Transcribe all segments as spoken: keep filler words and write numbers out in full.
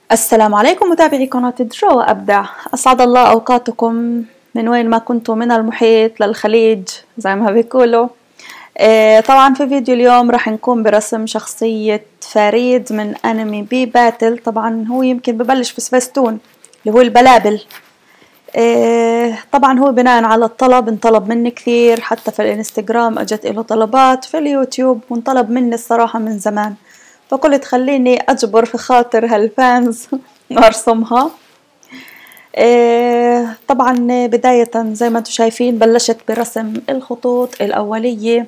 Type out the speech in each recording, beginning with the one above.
السلام عليكم متابعي قناة درو وأبدع، أسعد الله أوقاتكم من وين ما كنتم، من المحيط للخليج زي ما بيقولوا. آه طبعا في فيديو اليوم راح نكون برسم شخصية فريد من أنمي بي باتل. طبعا هو يمكن ببلش في سبيستون اللي هو البلابل. آه طبعا هو بناء على الطلب، انطلب مني كثير، حتى في الانستغرام اجت له طلبات، في اليوتيوب وانطلب مني الصراحة من زمان، فقلت خليني أجبر في خاطر هالفانز وأرسمها. إيه طبعا بداية زي ما انتم شايفين بلشت برسم الخطوط الأولية،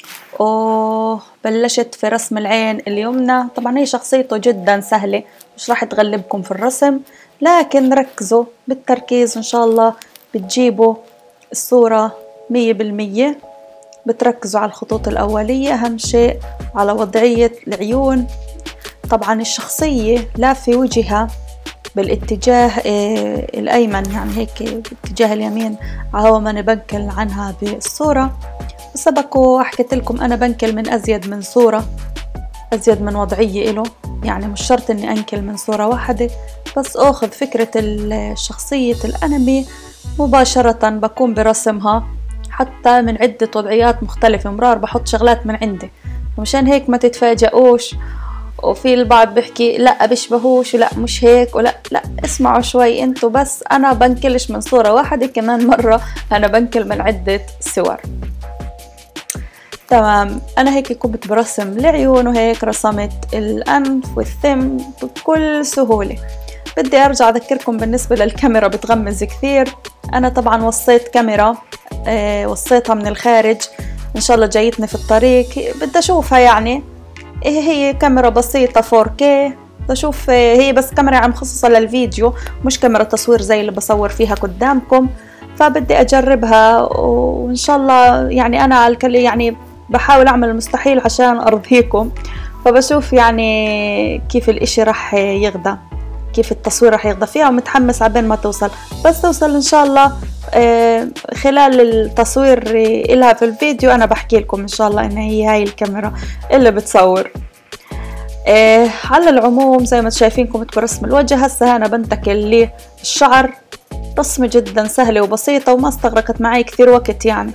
وبلشت في رسم العين اليمنى. طبعا هي شخصيته جدا سهلة، مش راح تغلبكم في الرسم، لكن ركزوا بالتركيز إن شاء الله بتجيبوا الصورة مية بالمية. بتركزوا على الخطوط الأولية أهم شيء، على وضعية العيون. طبعا الشخصية لافة وجهها بالاتجاه الأيمن، يعني هيك باتجاه اليمين، على ما نبنكل عنها بالصورة. وسبقوا حكيت لكم أنا بنكل من أزيد من صورة، أزيد من وضعية إله، يعني مش شرط إني أنكل من صورة واحدة، بس أخذ فكرة الشخصية الأنمي مباشرة بكون برسمها، حتى من عدة وضعيات مختلفة. مرار بحط شغلات من عندي، ومشان هيك ما تتفاجئوش. وفي البعض بيحكي لا بيشبهوش ولا مش هيك ولا لا، اسمعوا شوي انتو بس. انا بنكلش من صورة واحدة، كمان مرة انا بنكل من عدة صور. تمام، انا هيك كنت برسم العيون، وهيك رسمت الانف والثم بكل سهولة. بدي ارجع اذكركم بالنسبة للكاميرا بتغمز كثير. انا طبعا وصيت كاميرا، اه وصيتها من الخارج، ان شاء الله جايتني في الطريق، بدي اشوفها. يعني هي كاميرا بسيطة فور كي، بدي اشوف هي بس كاميرا عم مخصصة للفيديو، مش كاميرا تصوير زي اللي بصور فيها قدامكم، فبدي اجربها وان شاء الله. يعني انا على الكل يعني بحاول اعمل المستحيل عشان ارضيكم، فبشوف يعني كيف الاشي رح يغدى، كيف التصوير رح يغدى فيها، ومتحمس عبين ما توصل. بس توصل ان شاء الله خلال التصوير إلها في الفيديو انا بحكي لكم ان شاء الله ان هي هاي الكاميرا اللي بتصور. على العموم زي ما شايفين كنت برسم الوجه. هسه انا بنتقل للشعر، رسمة جدا سهلة وبسيطة وما استغرقت معي كثير وقت يعني،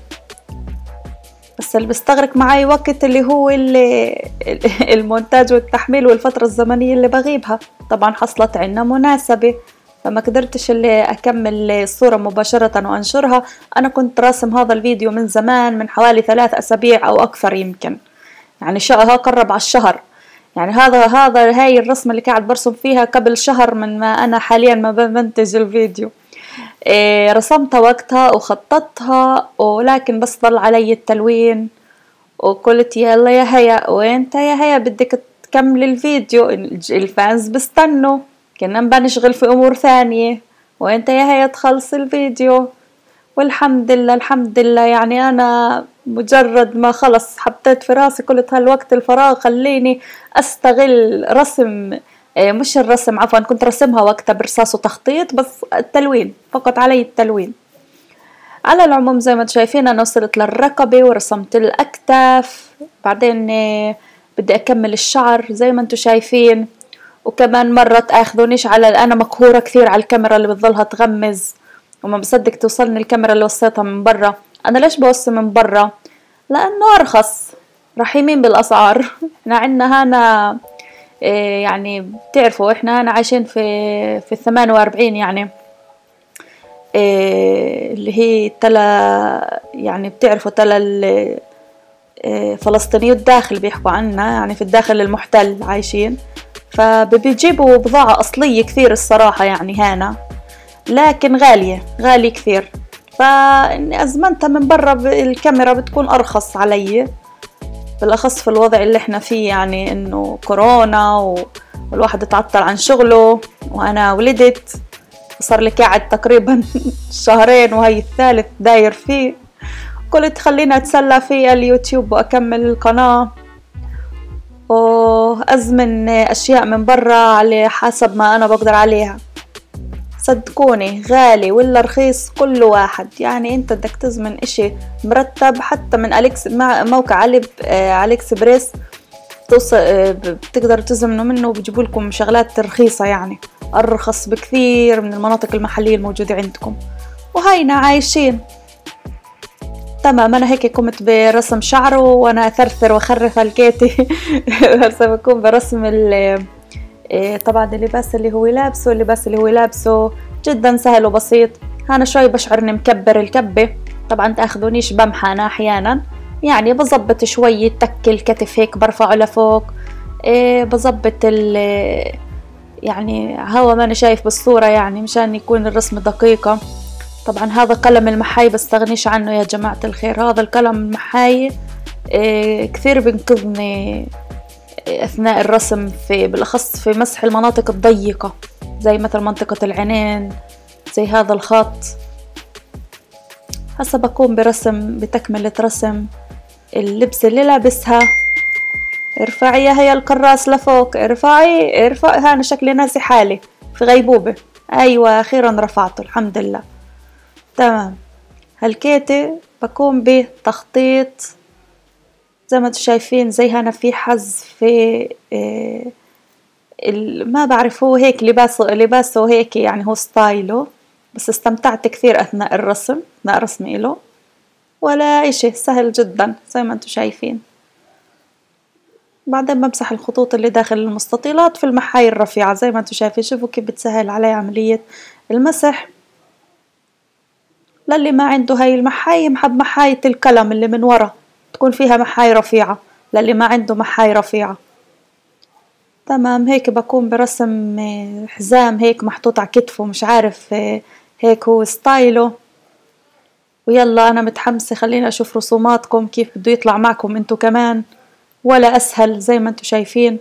بس اللي بيستغرق معي وقت اللي هو اللي المونتاج والتحميل والفترة الزمنية اللي بغيبها. طبعا حصلت عنا مناسبة فما قدرتش اللي أكمل الصورة مباشرة وأنشرها. أنا كنت راسم هذا الفيديو من زمان، من حوالي ثلاث أسابيع أو أكثر يمكن، يعني شهر قرب على الشهر. يعني هذا هذا هاي الرسمة اللي قاعد برسم فيها قبل شهر من ما أنا حاليا ما بمنتج الفيديو. إيه رسمتها وقتها وخططتها، ولكن بس ضل علي التلوين، وقلت يلا يا هيا وانت يا هيا بدك تكمل الفيديو، الفانز بستنوا، كنا بنشغل في امور ثانية، وانت يا هيا تخلص الفيديو. والحمد لله الحمد لله، يعني انا مجرد ما خلص حطيت في راسي قلت هالوقت الفراغ خليني استغل رسم، مش الرسم عفوا، كنت رسمها وقتها برصاص وتخطيط، بس التلوين فقط علي التلوين. على العموم زي ما انتم شايفين انا وصلت للرقبة ورسمت الاكتاف، بعدين بدي اكمل الشعر زي ما انتم شايفين. وكمان مرة تاخذونيش على انا مقهورة كثير على الكاميرا اللي بتظلها تغمز وما بصدق توصلني الكاميرا اللي وصيتها من برا. انا ليش بوصي من برا؟ لانه ارخص، رحيمين بالاسعار. احنا عنا هنا إيه يعني بتعرفوا احنا هنا عايشين في في الثمانية واربعين، يعني إيه اللي هي تلا، يعني بتعرفوا تلا إيه فلسطينيو الداخل بيحكوا عنا، يعني في الداخل المحتل عايشين، فبيجيبوا بضاعة أصلية كثير الصراحة يعني هنا، لكن غالية غالية كثير. فإني أزمنتها من برا الكاميرا بتكون أرخص علي، بالأخص في الوضع اللي احنا فيه، يعني إنه كورونا والواحد اتعطل عن شغله، وأنا ولدت صار لي قاعد تقريبا شهرين وهي الثالث داير فيه. قلت خلينا أتسلى في اليوتيوب وأكمل القناة وأزمن أشياء من برا على حسب ما أنا بقدر عليها. صدقوني غالي ولا رخيص كل واحد، يعني انت بدك تزمن اشي مرتب حتى من أليكس مع موقع علي أليكس بريس، بتقدر تزمنوا منه وبيجيبوا لكم شغلات رخيصة يعني. أرخص بكثير من المناطق المحلية الموجودة عندكم، وهينا عايشين. تمام. أنا هيك قمت برسم شعره وأنا أثرثر وأخرف الكيتي. هسه بكون برسم طبعا اللباس اللي هو لابسه. اللباس اللي هو لابسه جدا سهل وبسيط. أنا شوي بشعرني مكبر الكبة، طبعا تاخذونيش بمحى أنا أحيانا، يعني بظبط شوي تك الكتف هيك برفعه لفوق، إيه بظبط ال يعني هوا ما أنا شايف بالصورة، يعني مشان يكون الرسم دقيقة. طبعا هذا قلم المحاي بستغنيش عنه يا جماعة الخير. هذا القلم المحاي إيه كثير بنقذني أثناء الرسم، في بالأخص في مسح المناطق الضيقة زي مثل منطقة العينين، زي هذا الخط. هسه بقوم برسم بتكملة رسم اللبس اللي لابسها. ارفعي يا هي الكراس لفوق، ارفعي ارفعي. انا شكلي ناسي حالي في غيبوبة. ايوه اخيرا رفعته الحمد لله. تمام. هالكيتي بقوم بتخطيط زي ما انتم شايفين، زي هنا في حز في إيه ما بعرف، هو هيك لباسه لباسه هيك يعني هو ستايله، بس استمتعت كثير اثناء الرسم اثناء رسمي له، ولا اشي سهل جدا زي ما انتم شايفين. بعدين بمسح الخطوط اللي داخل المستطيلات في المحاي الرفيعة زي ما انتم شايفين. شوفوا كيف بتسهل علي عملية المسح. للي ما عنده هاي المحاي محب محاية القلم اللي من ورا تكون فيها محاي رفيعة، للي ما عنده محاي رفيعة. تمام. هيك بكون برسم حزام هيك محطوط على كتفه، مش عارف هيك هو ستايله. ويلا أنا متحمسة، خليني أشوف رسوماتكم كيف بده يطلع معكم انتو كمان، ولا أسهل زي ما انتو شايفين.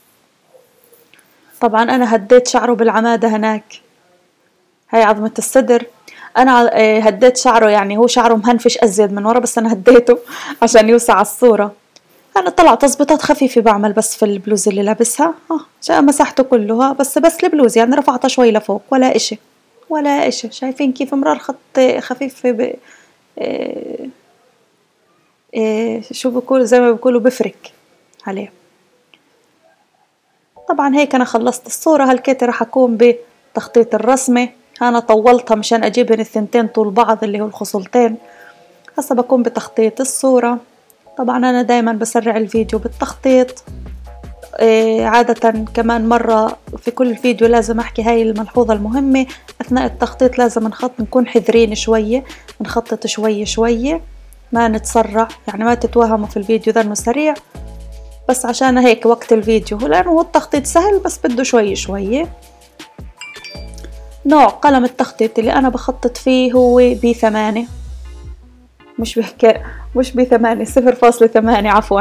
طبعا أنا هديت شعره بالعمادة هناك، هاي عظمة الصدر. أنا هديت شعره، يعني هو شعره مهنفش أزيد من ورا، بس أنا هديته عشان يوسع الصورة. أنا طلعت تظبيطات خفيفة بعمل بس في البلوز اللي لابسها، ها مسحته كله، ها بس بس البلوز يعني رفعتها شوي لفوق، ولا إشي ولا إشي. شايفين كيف مرار خط خفيف ب... إيه... إيه... شو بقول زي ما بيقولوا بفرك عليه. طبعا هيك أنا خلصت الصورة. هالكيتي راح أقوم بتخطيط الرسمة. أنا طولتها مشان أجيبهن الثنتين طول بعض اللي هو الخصلتين. هسا بقوم بتخطيط الصورة. طبعا أنا دايما بسرع الفيديو بالتخطيط. إيه عادة كمان مرة في كل فيديو لازم أحكي هاي الملحوظة المهمة أثناء التخطيط، لازم نخط نكون حذرين شوية، نخطط شوية شوية، ما نتسرع، يعني ما تتوهموا في الفيديو ذا إنه سريع، بس عشان هيك وقت الفيديو، لأنه هو التخطيط سهل بس بده شوية شوية. نوع قلم التخطيط اللي أنا بخطط فيه هو بي ثمانية، مش بحكي مش بي ثمانية، صفر فاصلة ثمانية عفوا.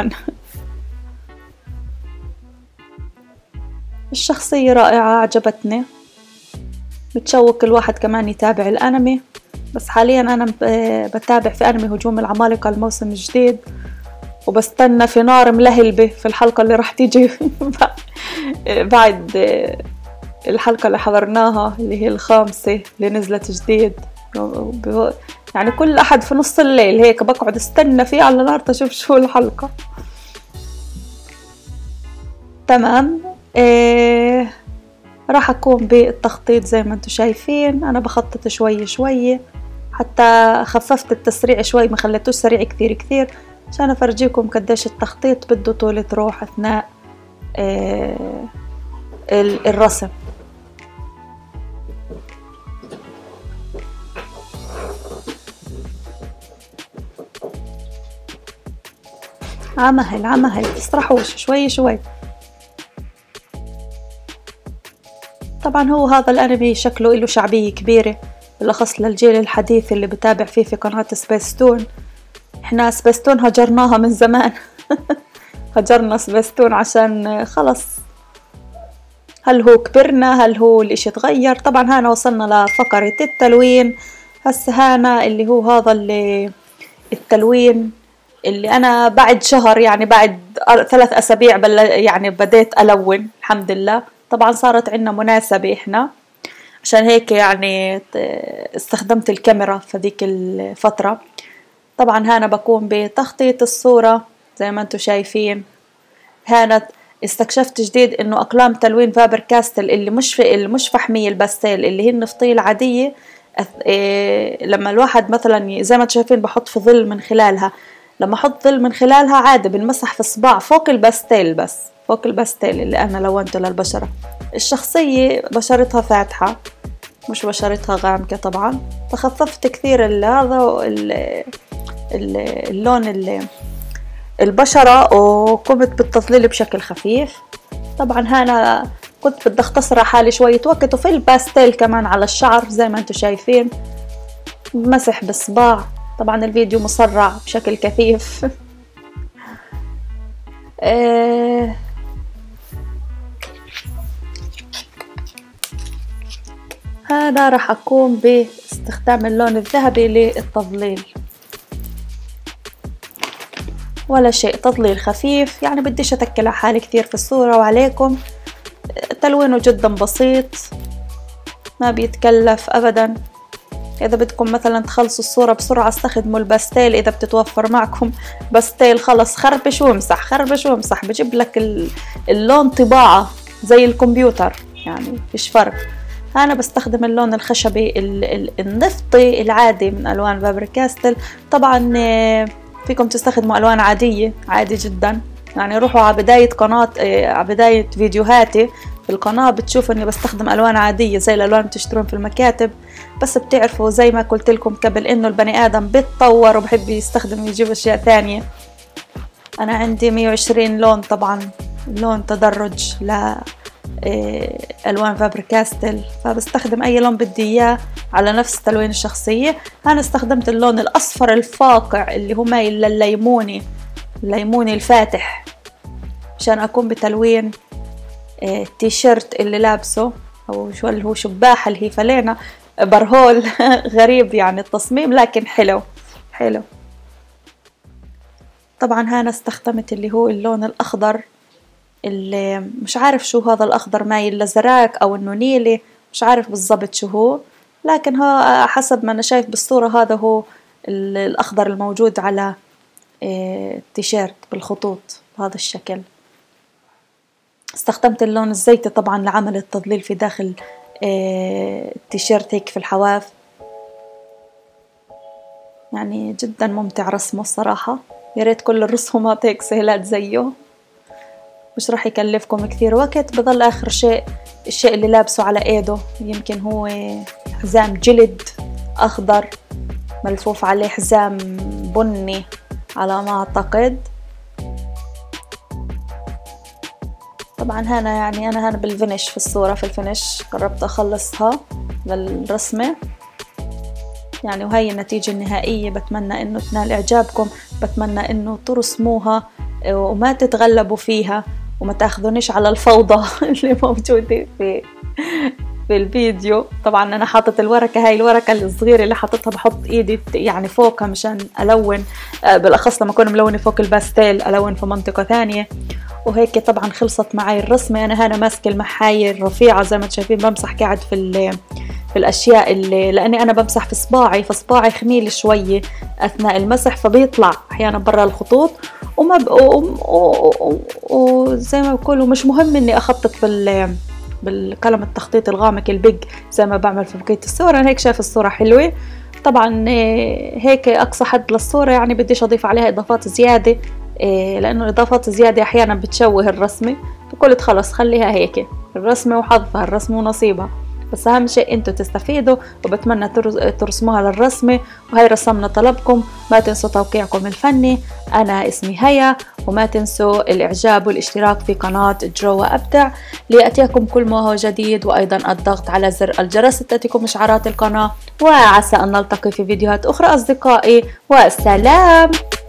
الشخصية رائعة عجبتني، بتشوق الواحد كمان يتابع الأنمي. بس حاليا أنا بتابع في أنمي هجوم العمالقة الموسم الجديد، وبستنى في نار ملهلبة في الحلقة اللي راح تيجي بعد الحلقة اللي حضرناها اللي هي الخامسة اللي نزلت جديد. يعني كل أحد في نص الليل هيك بقعد استنى فيه على نار تشوف شو الحلقة. تمام. إيه راح أقوم بالتخطيط زي ما انتم شايفين. أنا بخطط شوي شوي، حتى خففت التسريع شوي، ما خليتوش سريع كثير كثير عشان أفرجيكم قديش التخطيط بده طولة روح أثناء إيه الرسم. عمهل عمهل تسرحوش شوي شوي. طبعا هو هذا الأنمي شكله له شعبية كبيرة، بالأخص للجيل الحديث اللي بتابع فيه في قناة سبيستون. احنا سبيستون هجرناها من زمان. هجرنا سبيستون عشان خلص، هل هو كبرنا، هل هو الاشي تغير. طبعا هنا وصلنا لفقرة التلوين. هسه هنا اللي هو هذا اللي التلوين اللي أنا بعد شهر، يعني بعد ثلاث أسابيع بل يعني بديت ألون الحمد لله. طبعا صارت عنا مناسبة إحنا، عشان هيك يعني استخدمت الكاميرا في ذيك الفترة. طبعا هنا بكون بتخطيط الصورة زي ما انتم شايفين. هنا استكشفت جديد انه اقلام تلوين فابر كاستل اللي مش في اللي مش فحمية الباستيل اللي هي النفطية العادية، إيه لما الواحد مثلا زي ما انتم شايفين بحط في ظل من خلالها، لما احط ظل من خلالها عادي بنمسح في صباع فوق الباستيل، بس فوق الباستيل اللي انا لونته للبشرة. الشخصية بشرتها فاتحة مش بشرتها غامقة طبعا، فخففت كثير هذا اللون اللي البشرة وقمت بالتظليل بشكل خفيف. طبعا هنا كنت بدي اختصر حالي شوية وقت، وفي الباستيل كمان على الشعر زي ما انتم شايفين مسح بالصباع. طبعا الفيديو مسرع بشكل كثيف. آه هذا راح أقوم باستخدام اللون الذهبي للتظليل، ولا شيء، تظليل خفيف يعني بديش أتكل على حالي كثير في الصورة وعليكم. تلوينه جدا بسيط ما بيتكلف أبدا. إذا بدكم مثلا تخلصوا الصورة بسرعة استخدموا الباستيل، إذا بتتوفر معكم باستيل خلص خربش وامسح خربش وامسح، بجيب لك اللون طباعة زي الكمبيوتر يعني فيش فرق. أنا بستخدم اللون الخشبي النفطي العادي من ألوان فابر كاستل. طبعا فيكم تستخدموا ألوان عادية عادي جدا، يعني روحوا على بداية قناة على بداية فيديوهاتي في القناة بتشوفوا إني بستخدم ألوان عادية زي الألوان اللي بتشترون في المكاتب، بس بتعرفوا زي ما قلت لكم قبل إنه البني آدم بيتطور وبحب يستخدم يجيب أشياء ثانية. أنا عندي مية وعشرين لون، طبعا لون تدرج ل ألوان فابر كاستل، فبستخدم أي لون بدي إياه على نفس تلوين الشخصية. أنا استخدمت اللون الأصفر الفاقع اللي هو مايل للليموني، الليموني الفاتح، عشان أكون بتلوين التيشيرت اللي لابسه، أو شو اللي هو شباحة اللي هي فلينا برهول غريب يعني التصميم لكن حلو حلو. طبعا هنا استخدمت اللي هو اللون الأخضر اللي مش عارف شو هذا الأخضر، مايل لزراك أو إنه نيلي، مش عارف بالضبط شو هو، لكن هو حسب ما أنا شايف بالصورة هذا هو الأخضر الموجود على التيشيرت بالخطوط بهذا الشكل. استخدمت اللون الزيتي طبعا لعمل التظليل في داخل التيشيرت هيك في الحواف، يعني جدا ممتع رسمه الصراحة. يا ريت كل الرسومات هيك سهلات زيه، مش راح يكلفكم كثير وقت. بضل آخر شيء الشيء اللي لابسه على ايده، يمكن هو حزام جلد أخضر ملفوف عليه حزام بني على ما أعتقد. طبعا هنا يعني أنا هنا بالفينش في الصورة، في الفينش قربت أخلصها للرسمة يعني، وهي النتيجة النهائية. بتمنى إنه تنال إعجابكم، بتمنى إنه ترسموها وما تتغلبوا فيها وما تاخذونيش على الفوضى اللي موجودة في في الفيديو. طبعا أنا حاطت الورقة، هاي الورقة الصغيرة اللي حاطتها بحط إيدي يعني فوقها مشان ألون، بالأخص لما أكون ملونة فوق الباستيل ألون في منطقة ثانية. وهيك طبعا خلصت معي الرسمة. أنا هنا ماسكة المحاية الرفيعة زي ما شايفين، بمسح قاعد في في الأشياء اللي لأني أنا بمسح في صباعي، فصباعي خميل شوية أثناء المسح فبيطلع أحيانا برا الخطوط، وما وزي ما بقولوا مش مهم إني أخطط بال بالقلم التخطيط الغامق البيج زي ما بعمل في بقية الصورة. أنا هيك شايف الصورة حلوة. طبعا هيك أقصى حد للصورة، يعني بديش أضيف عليها إضافات زيادة لأنه الإضافات الزيادة أحيانا بتشوه الرسمة، فقلت خلص خليها هيك، الرسمة وحظها، الرسمة ونصيبها، بس أهم شيء أنتوا تستفيدوا، وبتمنى ترسموها للرسمة. وهي رسمنا طلبكم، ما تنسوا توقيعكم الفني. أنا اسمي هيا، وما تنسوا الإعجاب والاشتراك في قناة جو وأبدع ليأتيكم كل ما هو جديد، وأيضا الضغط على زر الجرس لتأتيكم إشعارات القناة. وعسى أن نلتقي في فيديوهات أخرى أصدقائي، والسلام.